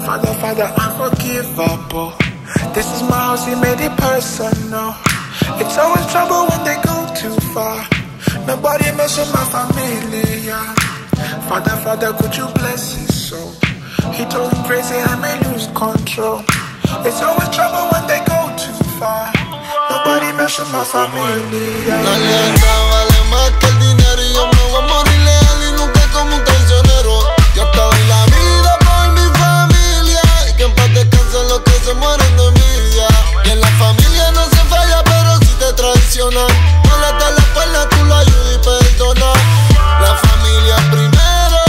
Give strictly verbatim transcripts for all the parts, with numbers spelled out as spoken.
Father, Father, unforgivable. This is my house, he made it personal. It's always trouble when they go too far. Nobody mess with my familia. Father, Father, could you bless his soul? He told him crazy, I may lose control. It's always trouble when they go too far. Nobody mess with my familia. La lealtad vale más que el dinero y yo me voy a morir leal y nunca como un traicionero. Yo te doy la vida por mi familia y que en paz descansen los que se mueren de envidia. Y en la familia no se falla, pero si te traicionan, no le das la espalda, tú la ayudas y perdonas. La familia primero,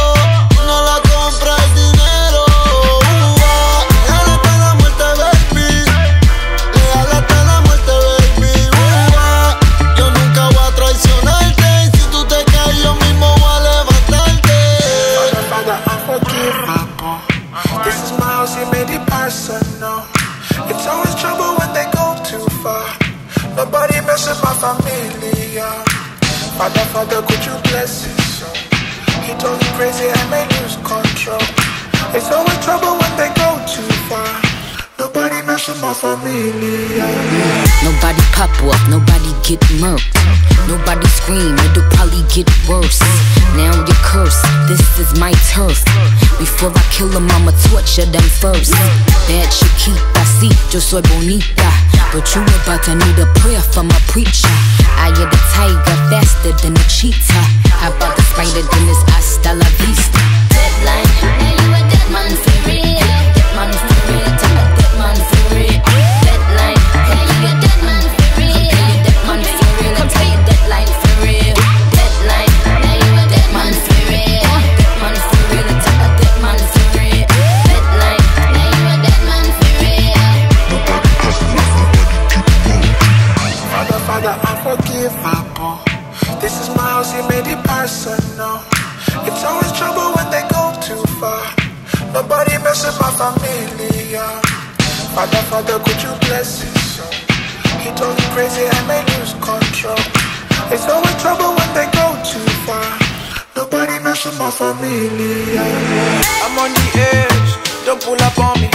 no la compra el dinero. Uh, leal hasta la muerte, baby. Leal hasta la muerte, baby. Uh, yo nunca voy a traicionarte y si tú te caes yo mismo voy a levantarte. Father, Father, unforgivable. This is my house, he made it personal. It's always trouble when they go too far. Nobody mess with my familia. Father, Father, could you bless his soul? He told me crazy, I may lose control. It's always trouble when they go too far. Nobody mess with my familia. Nobody pop off, nobody get murked. Nobody scream, it'll probably get worse. Now you're cursed, this is my turf. Before I kill them, I'ma torture them first. Bad chiquita, sí, yo soy bonita. But you about to need a prayer from a preacher. I am the tiger, faster than a cheetah. How about the spider, then it's hasta la vista. Deadline, now you a dead man for real. Dead man for real, tell a dead man for real. Deadline, now you a dead man for real. Dead man for real, I'll tell you deadline for real. Deadline, now you a dead man for real. Dead man for real, I'll tell a dead man for real. Deadline, now you a dead man for real. Father, Father, unforgivable. This is my house, he made it personal. It's always trouble when they go too far. Nobody mess with my familia. Father, Father, could you bless his soul? He told me crazy, I may lose control. It's always trouble when they go too far. Nobody mess with my familia. I'm on the edge, don't pull up on me.